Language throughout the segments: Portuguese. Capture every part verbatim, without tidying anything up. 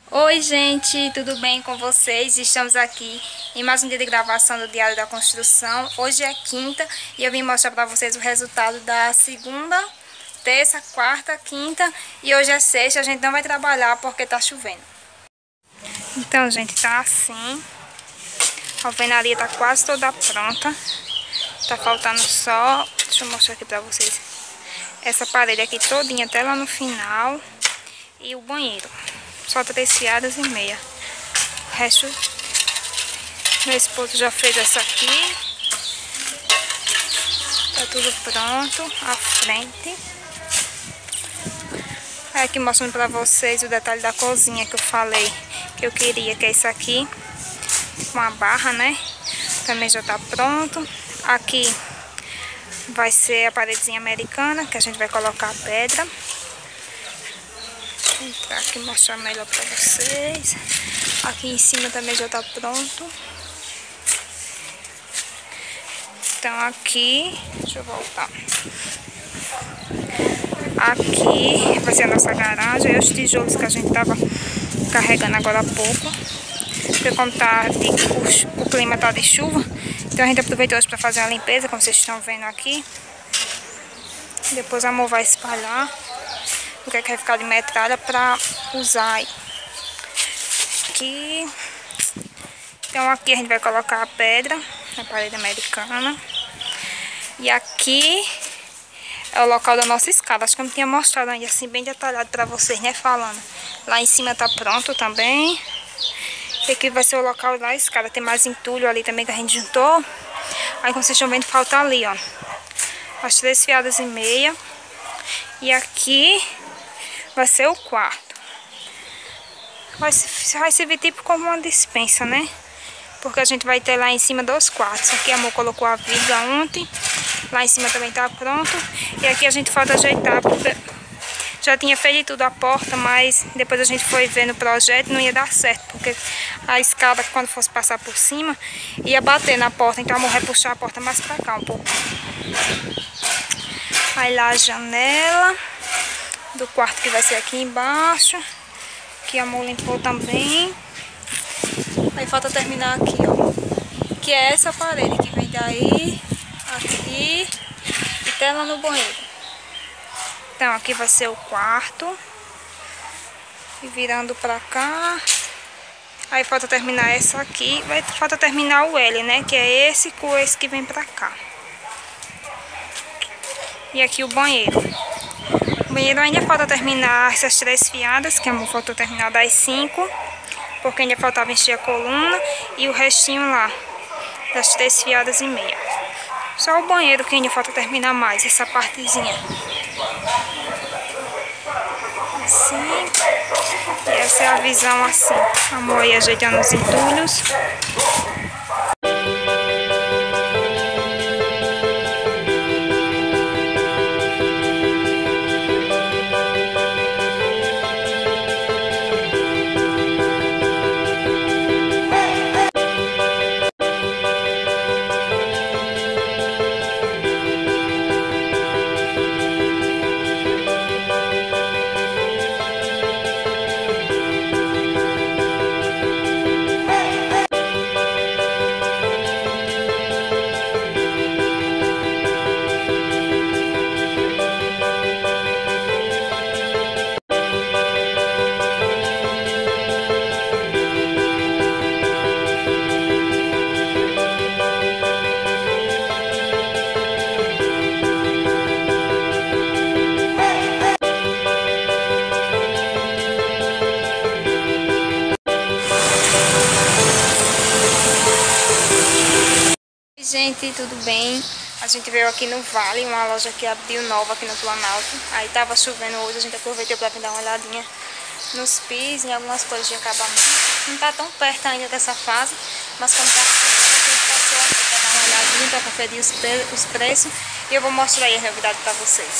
Oi gente, tudo bem com vocês? Estamos aqui em mais um dia de gravação do Diário da Construção. Hoje é quinta e eu vim mostrar para vocês o resultado da segunda, terça, quarta, quinta e hoje é sexta. A gente não vai trabalhar porque tá chovendo. Então gente, tá assim. A alvenaria tá quase toda pronta. Tá faltando só, deixa eu mostrar aqui para vocês, essa parede aqui todinha até lá no final e o banheiro. Só três fiadas e meia. O resto, meu esposo já fez essa aqui. Tá tudo pronto. A frente. Aí aqui mostrando pra vocês o detalhe da cozinha que eu falei que eu queria, que é isso aqui. Com a barra, né? Também já tá pronto. Aqui vai ser a paredezinha americana, que a gente vai colocar a pedra. Vou entrar aqui e mostrar melhor pra vocês. Aqui em cima também já tá pronto. Então aqui, deixa eu voltar. Aqui vai ser a nossa garagem. E os tijolos que a gente tava carregando agora há pouco. Porque como tá de, o, o clima tá de chuva, então a gente aproveitou hoje pra fazer uma limpeza, como vocês estão vendo aqui. Depois a amor vai espalhar o que é que vai ficar de metralha pra usar aqui. Então aqui a gente vai colocar a pedra na parede americana. E aqui é o local da nossa escada. Acho que eu não tinha mostrado ainda assim bem detalhado pra vocês, né, falando. Lá em cima tá pronto também. E aqui vai ser o local da escada. Tem mais entulho ali também que a gente juntou. Aí como vocês estão vendo, falta ali, ó, as três fiadas e meia. E aqui vai ser o quarto. Vai, vai servir tipo como uma despensa, né? Porque a gente vai ter lá em cima dois quartos. Aqui a amor colocou a viga ontem. Lá em cima também tá pronto. E aqui a gente falta ajeitar, porque já tinha feito tudo a porta, mas depois a gente foi ver no projeto, não ia dar certo. Porque a escada, quando fosse passar por cima, ia bater na porta. Então a amor vai puxar a porta mais pra cá um pouco. Aí lá a janela do quarto que vai ser aqui embaixo. Que a amor limpou também. Aí falta terminar aqui, ó. Que é essa parede que vem daí, aqui e até lá no banheiro. Então aqui vai ser o quarto. E virando pra cá. Aí falta terminar essa aqui. Vai, falta terminar o L, né? Que é esse com esse que vem pra cá. E aqui o banheiro. O banheiro ainda falta terminar essas três fiadas, que a amor faltou terminar das cinco, porque ainda faltava encher a coluna e o restinho lá, das três fiadas e meia. Só o banheiro que ainda falta terminar mais, essa partezinha. Assim. E essa é a visão assim. A amor aí ajeitando os entulhos. Gente, tudo bem? A gente veio aqui no Vale, uma loja que abriu nova aqui no Planalto. Aí tava chovendo hoje, a gente aproveitou pra vir dar uma olhadinha nos pisos, em algumas coisas de acabamento. Não tá tão perto ainda dessa fase, mas como tá chovendo, a gente passou aqui pra dar uma olhadinha, pra conferir os, pre os preços. E eu vou mostrar aí a realidade pra vocês.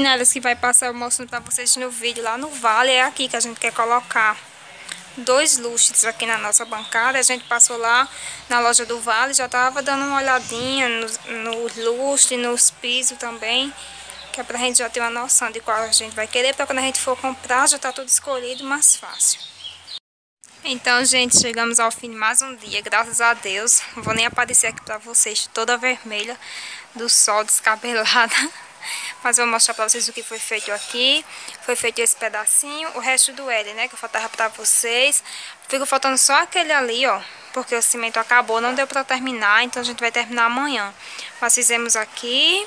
luminárias que vai passar mostrando pra vocês no vídeo lá no vale é aqui que a gente quer colocar dois lustres aqui na nossa bancada. A gente passou lá na loja do Vale, já tava dando uma olhadinha nos, nos lustres, nos pisos também, que é pra gente já ter uma noção de qual a gente vai querer, pra quando a gente for comprar já tá tudo escolhido mais fácil. Então, gente, chegamos ao fim de mais um dia, graças a Deus. Não vou nem aparecer aqui pra vocês, toda vermelha do sol, descabelada. Mas vou mostrar pra vocês o que foi feito aqui. Foi feito esse pedacinho, o resto do L, né, que eu faltava pra vocês. Fica faltando só aquele ali, ó, porque o cimento acabou, não deu pra terminar, então a gente vai terminar amanhã. Nós fizemos aqui,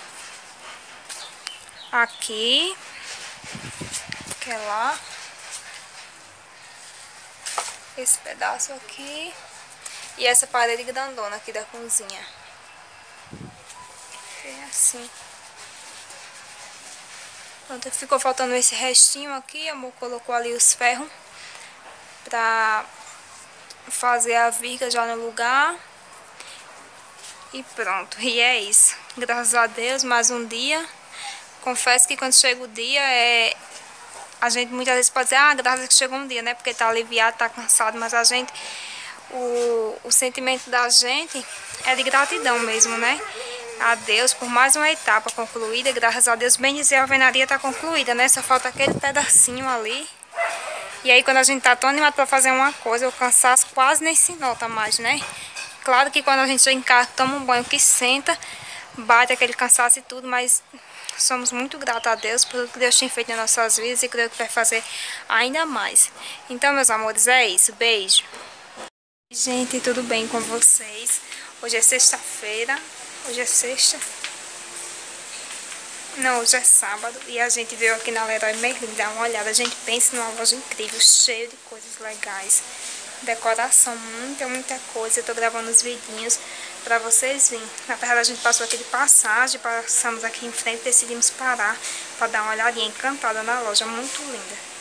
aqui, que é lá, esse pedaço aqui e essa parede grandona aqui da cozinha. É assim. Pronto, ficou faltando esse restinho aqui. A amor colocou ali os ferros pra fazer a viga já no lugar. E pronto, e é isso. Graças a Deus, mais um dia. Confesso que quando chega o dia, é... a gente muitas vezes pode dizer, ah, graças a Deus que chegou um dia, né? Porque tá aliviado, tá cansado, mas a gente... O, o sentimento da gente é de gratidão mesmo, né? A Deus por mais uma etapa concluída. Graças a Deus, bem dizer, a alvenaria tá concluída, né? Só falta aquele pedacinho ali. E aí quando a gente tá tão animado pra fazer uma coisa, o cansaço quase nem se nota mais, né? Claro que quando a gente chega em casa, toma um banho que senta, bate aquele cansaço e tudo, mas somos muito gratos a Deus por tudo que Deus tem feito nas nossas vidas e creio que vai fazer ainda mais. Então, meus amores, é isso. Beijo. Gente, tudo bem com vocês? Hoje é sexta-feira. Hoje é sexta? Não, hoje é sábado. E a gente veio aqui na Leroy Merlin dar uma olhada. A gente pensa numa loja incrível, cheia de coisas legais. Decoração, muita, muita coisa. Eu tô gravando os vidinhos pra vocês virem. Na verdade, a gente passou aqui de passagem, passamos aqui em frente, decidimos parar pra dar uma olhadinha encantada na loja. Muito linda.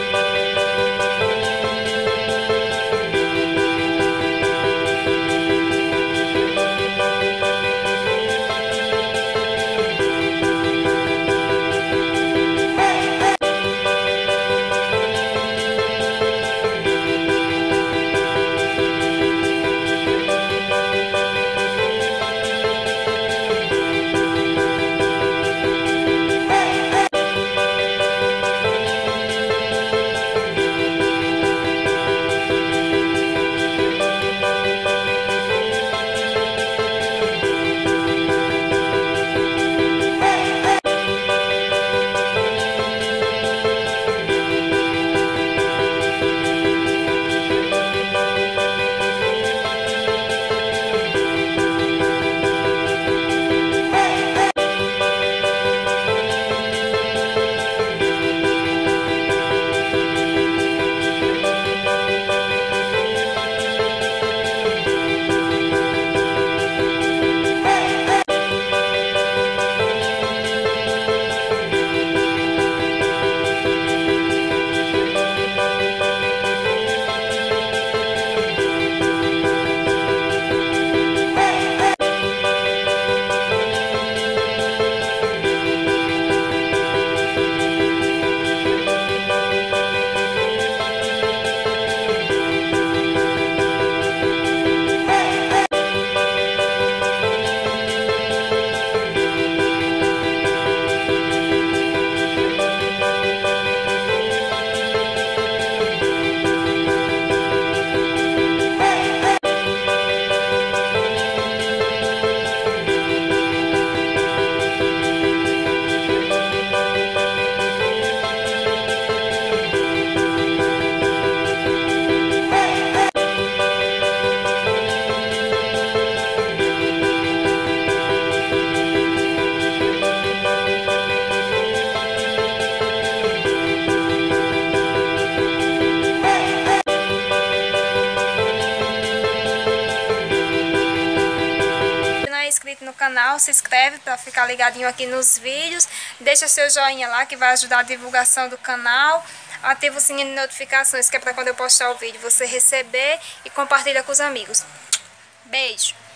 No canal, se inscreve para ficar ligadinho aqui nos vídeos, deixa seu joinha lá que vai ajudar a divulgação do canal, ativa o sininho de notificações que é para quando eu postar o vídeo você receber e compartilha com os amigos. Beijo!